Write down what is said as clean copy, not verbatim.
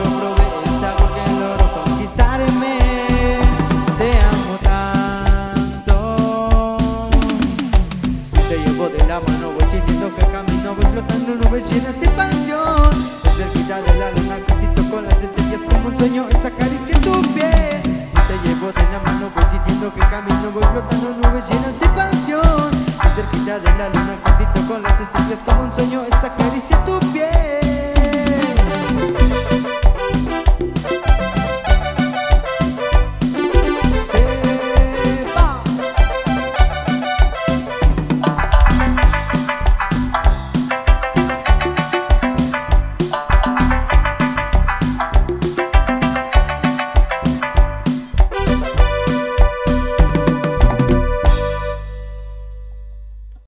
Provenza porque logro conquistarme. Te amo tanto. Si te llevo de la mano voy sintiendo que camino, voy flotando en nubes llenas de pasión. Cerquita de la luna casi toco las estrellas como un sueño, esa caricia en tu piel. Te llevo de la mano, voy sintiendo que camino, voy flotando en nubes llenas de pasión. Cerquita de la luna casi toco las estrellas como un sueño, esa caricia en tu piel.